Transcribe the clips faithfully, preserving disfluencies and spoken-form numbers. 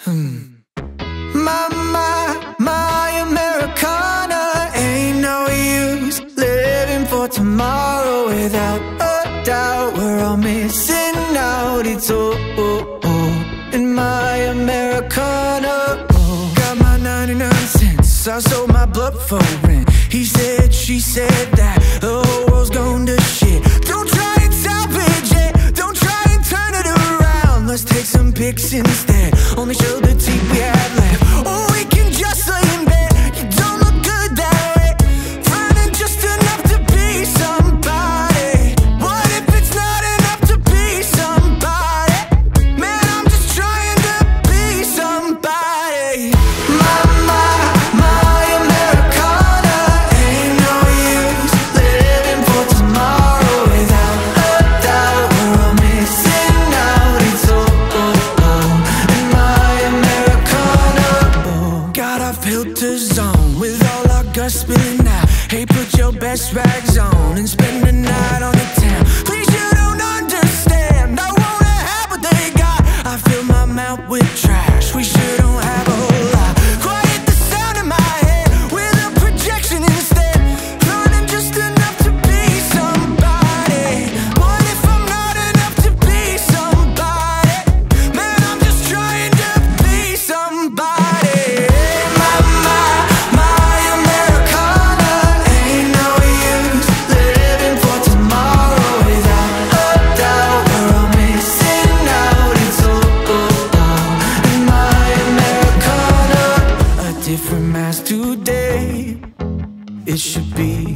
Hmm. My, my, my Americana, ain't no use living for tomorrow. Without a doubt, we're all missing out. It's all oh, oh, in my Americana. Oh. Got my ninety-nine cents, I sold my blood for rent. He said, she said that the whole world's gone to shit. Don't try and salvage it, don't try and turn it around. Let's take some pics instead, only show the teeth we had left. Or we can just lay in bed, you don't look good that way. Finding just enough to be somebody. What if it's not enough to be somebody? Man, I'm just trying to be somebody. My, my, my Americana, ain't no use living for tomorrow. Without a doubt, we're all missing out. It's all oh, oh, in my Americana. Oh. Got our filters on, with all our guts spilling out. Hey, put your best rags on and spend the night on the town. Please, you don't understand, I wanna have what they got. I fill my mouth with trash, we sure don't have a whole lot. Quiet the sound in my head with a projection instead. Learning just enough to be somebody. What if I'm not enough to be somebody? Man, I'm just trying to be somebody. My, my, my Americana, ain't no use living for tomorrow. Without a doubt, we're all missing out. It's all oh, oh, in my Americana. A different mask today, it should be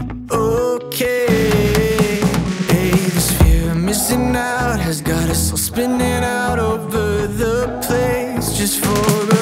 okay. Hey, this fear of missing out has got us all spinning out over the place just for a